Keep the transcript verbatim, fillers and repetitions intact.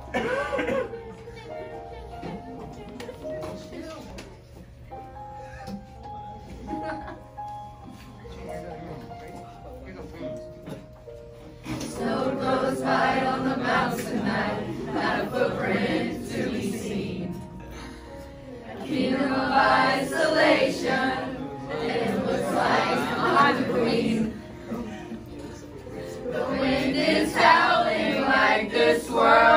Snow goes by on the mountain tonight, not a footprint to be seen. A kingdom of isolation, and it looks like I'm the queen. The wind is howling like this world